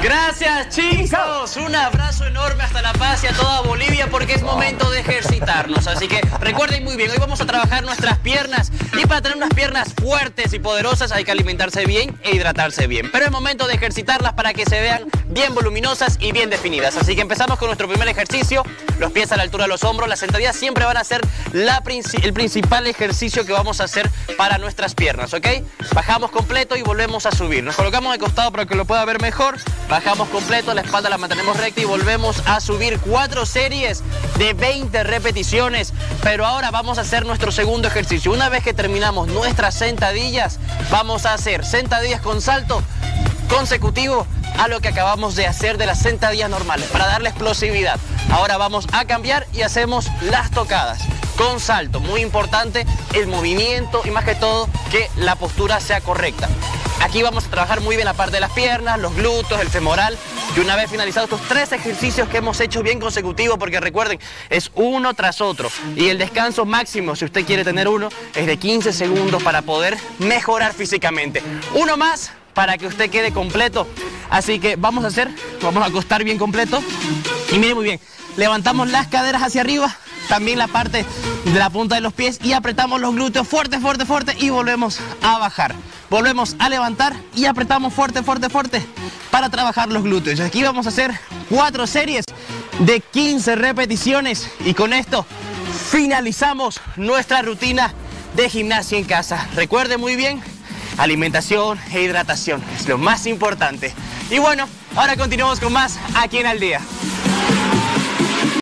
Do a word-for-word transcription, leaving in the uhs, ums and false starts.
Gracias, chicos. Un abrazo enorme hasta La Paz y a toda Bolivia porque es momento de ejercitarnos. Así que recuerden muy bien, hoy vamos a trabajar nuestras piernas y para tener unas piernas fuertes y poderosas hay que alimentarse bien e hidratarse bien. Pero es momento de ejercitarlas para que se vean bien voluminosas y bien definidas. Así que empezamos con nuestro primer ejercicio. Los pies a la altura de los hombros. Las sentadillas siempre van a ser la, el principal ejercicio que vamos a hacer para nuestras piernas, ¿ok? Bajamos completo y volvemos a subir. Nos colocamos de costado para que lo pueda ver mejor. Bajamos completo, la espalda la mantenemos recta y volvemos a subir. Cuatro series de veinte repeticiones. Pero ahora vamos a hacer nuestro segundo ejercicio. Una vez que terminamos nuestras sentadillas, vamos a hacer sentadillas con salto consecutivo a lo que acabamos de hacer de las sentadillas normales para darle explosividad. Ahora vamos a cambiar y hacemos las tocadas con salto. Muy importante el movimiento y más que todo que la postura sea correcta. Aquí vamos a trabajar muy bien la parte de las piernas, los glúteos, el femoral. Y una vez finalizados estos tres ejercicios que hemos hecho bien consecutivos, porque recuerden, es uno tras otro. Y el descanso máximo, si usted quiere tener uno, es de quince segundos para poder mejorar físicamente. Uno más para que usted quede completo. Así que vamos a hacer, vamos a acostar bien completo. Y mire muy bien, levantamos las caderas hacia arriba, también la parte de la punta de los pies y apretamos los glúteos fuerte, fuerte, fuerte y volvemos a bajar. Volvemos a levantar y apretamos fuerte, fuerte, fuerte para trabajar los glúteos. Aquí vamos a hacer cuatro series de quince repeticiones y con esto finalizamos nuestra rutina de gimnasia en casa. Recuerde muy bien, alimentación e hidratación es lo más importante. Y bueno, ahora continuamos con más aquí en Al Día.